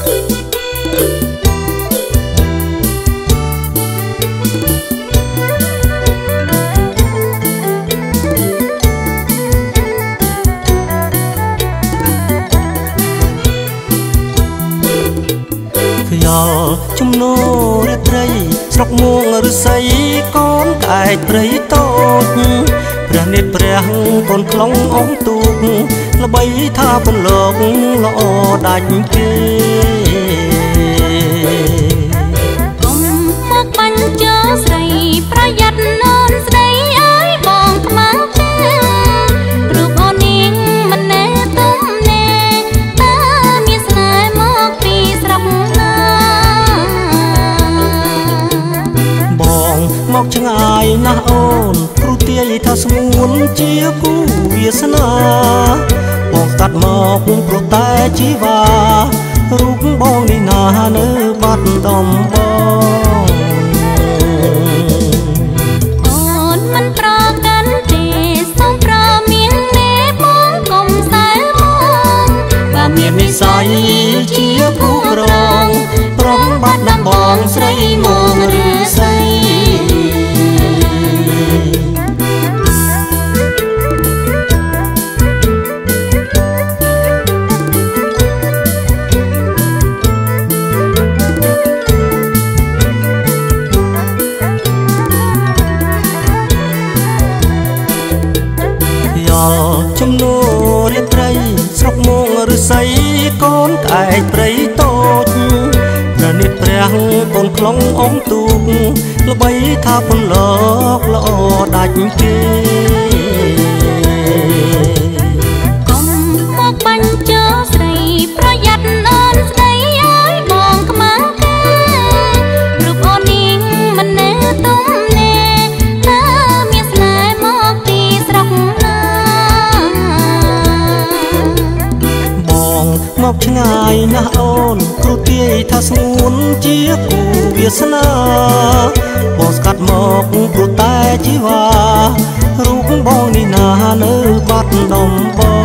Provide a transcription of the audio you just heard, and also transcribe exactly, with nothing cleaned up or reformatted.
ជំនោរត្រីស្រុកមួងឫស្សីកូនក្អែកព្រៃតូចព្រះនេតព្រះកូនខ្លងអងទូកល្បីថាពន្លកល្អដាច់គេកុំមកបាញ់ចោលស្រីប្រយ័ត្នអូនស្រីអើយបងខ្មៅទេរូបអូននាងមិនណែទុំណែតើមានស្នេហ៍មកពីស្រុកណាបងមកឆ្ងាយណាស់អូនគ្រូទាយថាស្ងួនជាគូវាសនាបងស្ដាត់មកព្រោះតែជីវ៉ារូបបងនេះណានៅបាត់ដំបងអូនមិនប្រកាន់ទេសូមប្រមានទេបងកុំសើមកបើមាននិស្ស័យជាគូក្រងព្រមបាត់ដំបងស្រីមកឬស្រីជំនោររាត្រីស្រុកមួងឫស្សីកូនក្អែកព្រៃតូចព្រះនេតព្រះកូនខ្លងអងទូកល្បីថាពន្លកល្អដាច់គេកុំមកបាញ់ចោលស្រីប្រយ័ត្នអូនស្រីអើយបងខ្មៅទេរូបអូននាងមិនណែទុំណែតើមានស្នេហ៍មកពីស្រុកណាមកឆ្ងាយណាស់អូនគ្រូទាយថាស្ងួនជាគូវាសនាបងស្កាត់មកព្រោះតែជីវ៉ារូបបងនេះណានៅបាត់ដំបង